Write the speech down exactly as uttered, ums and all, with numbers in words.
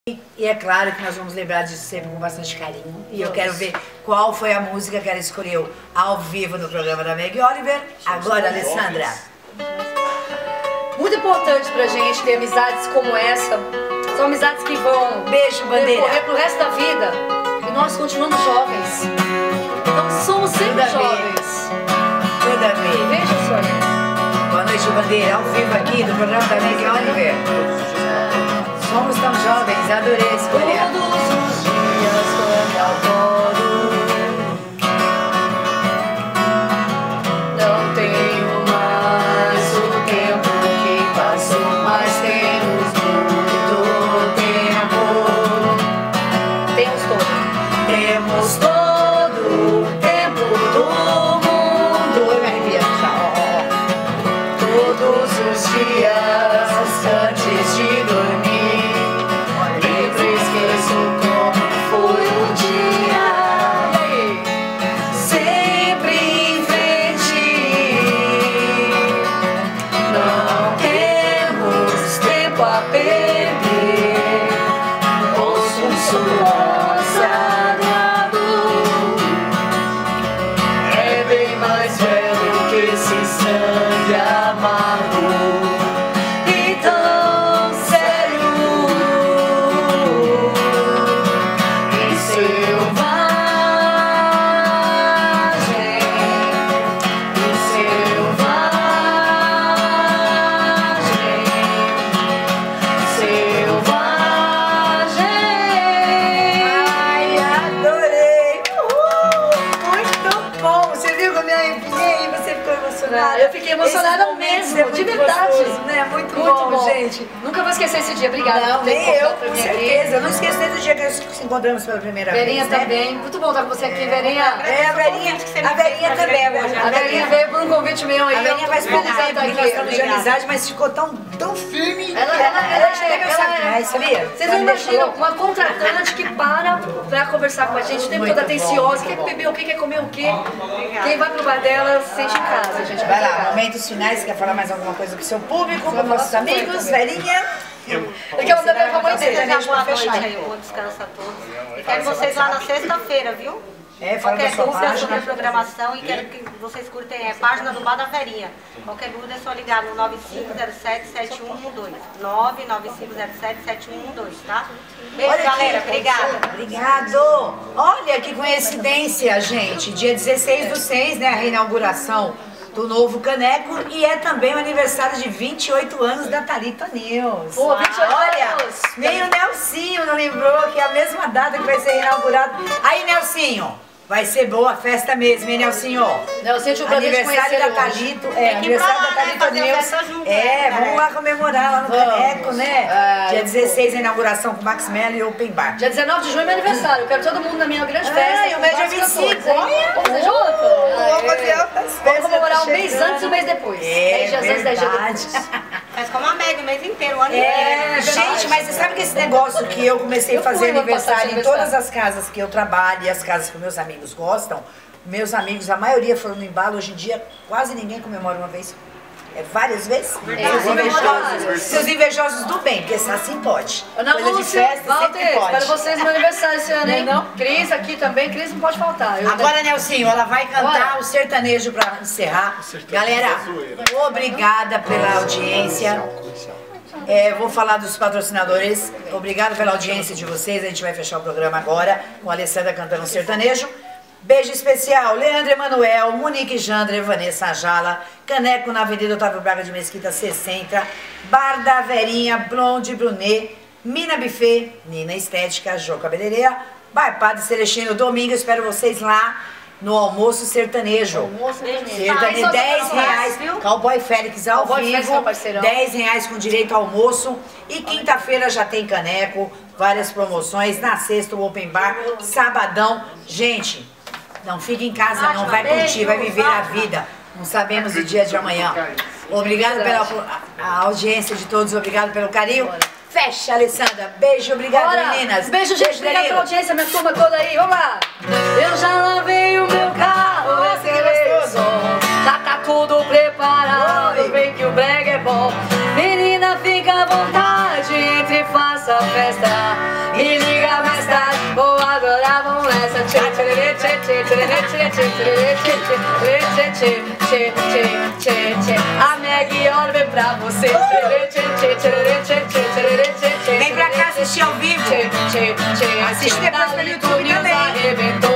E é claro que nós vamos lembrar disso sempre com bastante carinho. E eu quero ver qual foi a música que ela escolheu ao vivo no programa da Meg Oliver. Agora, Alessandra. Muito importante pra gente ter amizades como essa. São amizades que vão Beijo, bandeira. correr pro resto da vida. E nós continuamos jovens. Então somos sempre Tudo jovens. Tudo a ver. Veja, Sônia. Boa noite, bandeira. Ao vivo aqui do programa da Meg Oliver. Somos tão jovens, adorei escolher. Todos os dias quando eu acordo, não tenho mais o tempo que passou, mas temos muito tempo. Temos todo. Temos todo o tempo do mundo. Oi, minha arrepia. Todos os dias antes de dormir. Eu fiquei emocionada mesmo, é de verdade. Gostoso, né? Muito, muito bom, bom, gente. Nunca vou esquecer esse dia. Obrigada. Não, nem eu, com certeza. Aqui. Eu não esqueci do dia que nós nos encontramos pela primeira Verinha vez, também. Né? Muito bom estar com você aqui, Verinha. É, a Verinha, a Verinha também. A Verinha veio por um convite meu aí. A Verinha faz pouco tempo que nós estamos de amizade, mas ficou tão, tão firme. Ela, ela, ela, ela, é, ela é, sabia? Vocês não imaginam uma contratante que para pra conversar com a gente, o tempo todo atenciosa, quer beber o que, quer comer o que. Quem vai pro bar dela, sente em casa, gente. Vai lá, momentos finais, quer falar mais alguma coisa com o seu público, com nossos amigos, Verinha? Porque eu também com a mãe dele. Desejar boa noite aí, um bom descanso a todos. E quero vocês lá na sexta-feira, viu? É, fala da Qualquer sua dúvida página. sobre a programação e quero que vocês curtem a página do Bar da Verinha. Qualquer dúvida é só ligar no nove cinco zero sete sete um um dois. nove nove cinco zero sete sete um um dois, tá? Beijo, Olha galera. aqui. Obrigada. Obrigado. Olha que coincidência, gente. Dia dezesseis do seis, né? A reinauguração do novo Caneco e é também o aniversário de vinte e oito anos da Thalita News. Pô, vinte e oito Olha, anos. meio Nelsinho não lembrou que é a mesma data que vai ser inaugurado. Aí, Nelsinho, vai ser boa a festa mesmo, hein, Nelsinho? Nelsinho, tive o prazer de Aniversário da conhecer hoje. Thalita, é, aniversário da Thalita News. É, vamos lá comemorar lá no Caneco, né? Dia dezesseis, a inauguração com o Max Mello e Open Bar. Dia dezenove de junho é meu aniversário. Eu quero todo mundo na minha grande festa. e o meu dia vinte e cinco. Olha! Vamos fazer junto? Vamos fazer outras festas. Vamos comemorar um mês antes e um mês depois. É, dez dias antes, dez dias verdade. depois. Faz como a Meg o mês inteiro, o ano É, inteiro. gente, mas você sabe que esse negócio que eu comecei a Eu fui fazer no aniversário passado em aniversário. todas as casas que eu trabalho e as casas que meus amigos gostam, meus amigos, a maioria foram no embalo, hoje em dia quase ninguém comemora uma vez. É várias vezes? Verdade. Seus invejosos, seus invejosos do bem, porque assim pode. Ana Coisa de Lúcia, festa sempre Walter, espero pode. vocês no meu aniversário esse ano, hein? Não é não? Cris aqui também, Cris não pode faltar. Eu Agora, Nelsinho, ela vai cantar Bora. o sertanejo pra encerrar. Galera, obrigada pela audiência. É, vou falar dos patrocinadores. Obrigado pela audiência de vocês. A gente vai fechar o programa agora com a Alessandra cantando um sertanejo. Beijo especial, Leandro Emanuel, Monique Jandre, Vanessa Ajala, Caneco na Avenida Otávio Braga de Mesquita sessenta, Bar da Verinha, Blonde Brunet, Mina Buffet, Nina Estética, Jô Cabeleireira, Bar Padre Celestino, domingo, espero vocês lá no Almoço Sertanejo. Almoço sertanejo. Sertanejo, Tá, dez só reais, viu? Cowboy Félix ao Cowboy Félix, vivo, meu parceirão. dez reais com direito ao almoço. E quinta-feira já tem caneco, várias promoções. Na sexta o Open Bar, sabadão. Gente, não fique em casa, não vai curtir, vai viver a vida. Não sabemos o dia de amanhã. Obrigado pela a audiência de todos, obrigado pelo carinho. Fecha, Alessandra. Beijo, obrigada, Bora. meninas. Beijo, gente. Obrigada Danilo. pela audiência, minha turma toda aí. Vamos lá. Eu já lavei o meu carro. Nossa, esse que leite. gostoso. Já tá tudo preparado. Oi. Vem que o brega é bom. Menina, fica à vontade. Entre e faça a festa. Me liga mais tarde, vou adorar, vamos nessa. Tchê, tchê, tchê, tchê, tchê, tchê, tchê, tchê, tchê, tchê, tchê, tchê, tchê. A Meg Olha vem pra você. Vem pra cá assistir ao vivo. Assiste depois pelo YouTube também.